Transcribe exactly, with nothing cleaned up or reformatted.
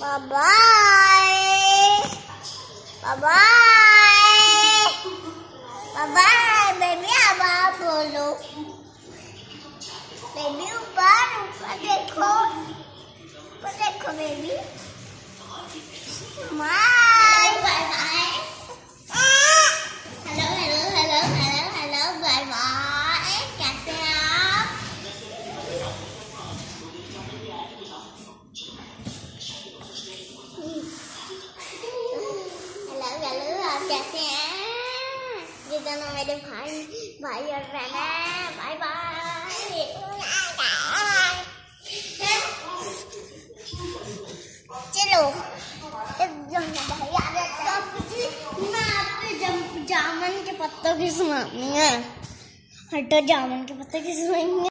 Bye bye. Bye bye. Bye bye. Baby अब बोलो. Baby ऊपर ऊपर देखो. ऊपर देखो baby. Bye bye bye. Hello hello hello hello hello bye bye. कैसे हैं आप? कैसे हैं? ये दोनों मेरे भाई भाई और बहन है। Bye bye. चलो जामुन के पत्तों की सुनानी है। हटो जामुन के पत्तों की सुनानी है।